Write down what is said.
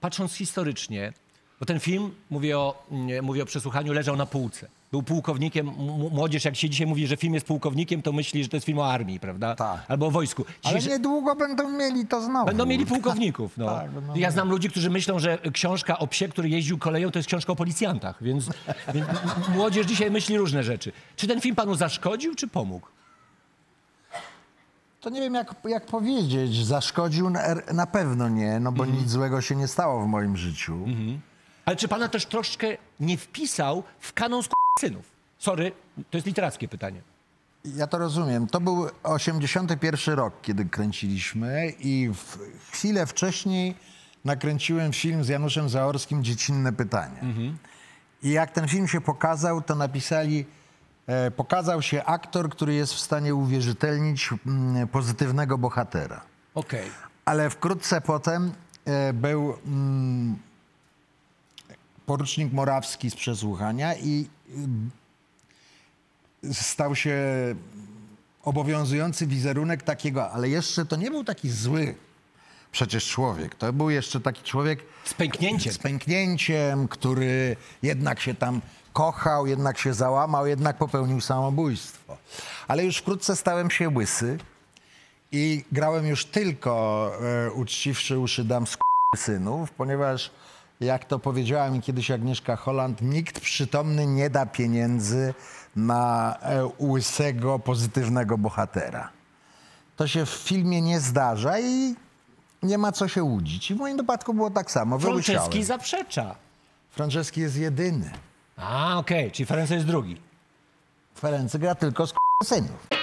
patrząc historycznie, bo ten film, mówię o Przesłuchaniu, leżał na półce. Był pułkownikiem, młodzież jak się dzisiaj mówi, że film jest pułkownikiem, to myśli, że to jest film o armii, prawda? Tak. Albo o wojsku. Ale niedługo będą mieli to znowu. Będą mieli pułkowników, no. Tak, ja znam ludzi, którzy myślą, że książka o psie, który jeździł koleją, to jest książka o policjantach, więc młodzież dzisiaj myśli różne rzeczy. Czy ten film panu zaszkodził, czy pomógł? To nie wiem, jak powiedzieć. Zaszkodził na pewno nie, no bo nic złego się nie stało w moim życiu. Ale czy pana też troszkę nie wpisał w kanon synów? Sorry, to jest literackie pytanie. Ja to rozumiem. To był 81 rok, kiedy kręciliśmy i chwilę wcześniej nakręciłem film z Januszem Zaorskim Dziecinne pytanie. I jak ten film się pokazał, to napisali, pokazał się aktor, który jest w stanie uwierzytelnić pozytywnego bohatera. Okej. Ale wkrótce potem był porucznik Morawski z Przesłuchania i stał się obowiązujący wizerunek takiego, ale jeszcze to nie był taki zły przecież człowiek. To był jeszcze taki człowiek Z pęknięciem. z pęknięciem, który jednak się tam kochał, jednak się załamał, jednak popełnił samobójstwo. Ale już wkrótce stałem się łysy i grałem już tylko uczciwszy uszy dam synów, ponieważ jak to powiedziała mi kiedyś Agnieszka Holland, nikt przytomny nie da pieniędzy na łysego, pozytywnego bohatera. To się w filmie nie zdarza i nie ma co się łudzić. I w moim wypadku było tak samo. Franceski zaprzecza. Franceski jest jedyny. A, okej, czyli Ferenc jest drugi. Ferenc gra tylko z synów.